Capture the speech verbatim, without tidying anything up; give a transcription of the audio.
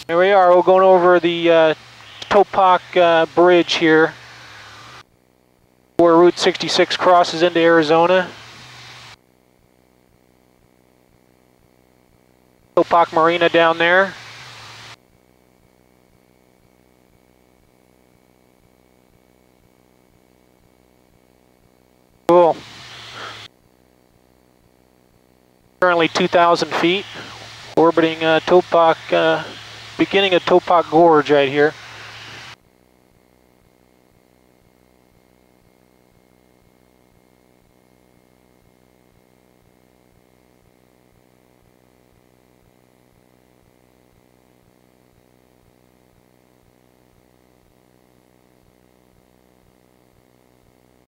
Here we are, we're going over the uh, Topock uh, Bridge here, where Route sixty-six crosses into Arizona. Topock Marina down there. Cool. Currently two thousand feet, orbiting uh, Topock, uh, beginning of Topock Gorge right here.